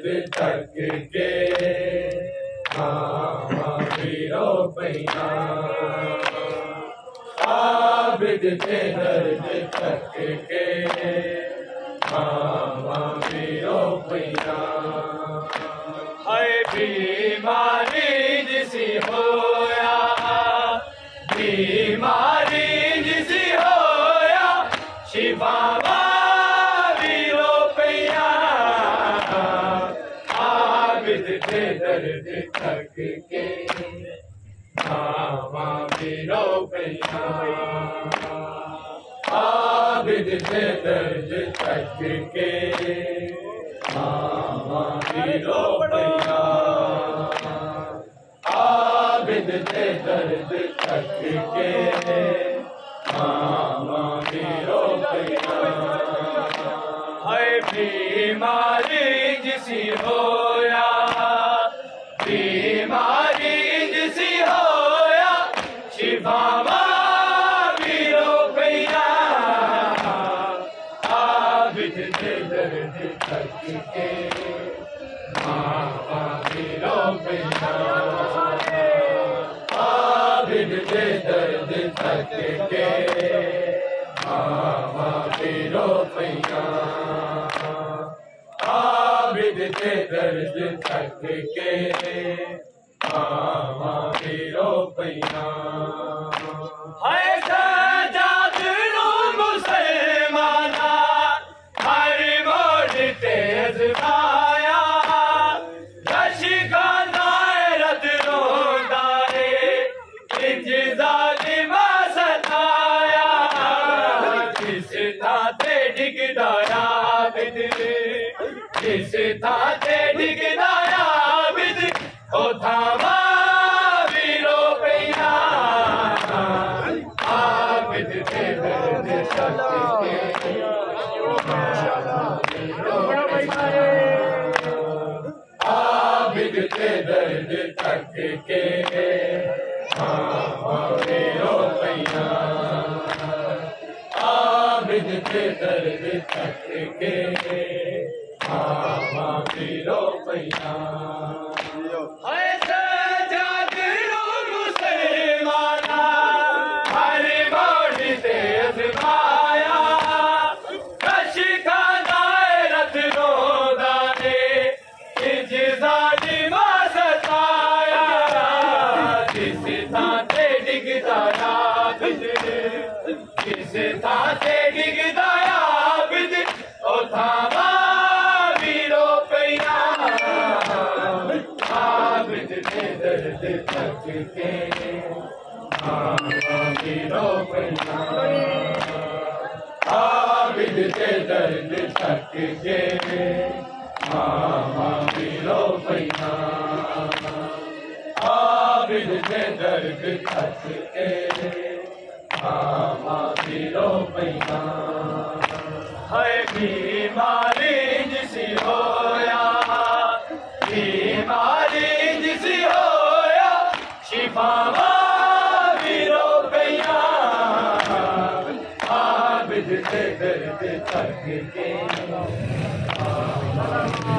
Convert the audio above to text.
दर्द तक के वीरो पैया आबिद के दर्द तक के वीरो पैया है बीमारी जिसी होया बीमारी जिसी होया शिफा वीरो पैया आबिद के दर्द तक के वीरो पैया आबिद के दर्द तक के वीरो पैया आबिद के दर्द तक के वीरो पैया है बीमारी जिसी होया बीमारी जिसी होया शिफा वीरो पैया आबिद के दर्द तक के वीरो पैया आबिद के दर्द तक के वीरो पैया आबिद के दर्द तक के वीरो पैया है सजाद रू मुसलमाना हर मोड़ तेज आया रशिका दायरत रोंदा रे इंज जालिमा सताया जिस ताते डिगदाया बिद जिस ताते डिगदाया बिद ओ थामा वीरो पैया आबिद के दर्द तक के आबिद के दर्द तक के वीरो पैया आबिद के दर्द तक के वीरो पैया है सजाद रू मुसलमाना हर मोड़ तेज आया रशिका दायरत रोंदा रे इंज जालिमा सताया जिस ताते डिगदाया बिद जिस ताते डिगदाया बिद ओ थामा वीरो पैया आबिद के दर्द तक के वीरो पैया आबिद के दर्द तक के वीरो पैया आबिद के दर्द तक के वीरो पैया है बीमारी जिसी होया बीमारी जिसी होया शिफा वीरो पैया आबिद के दर्द तक के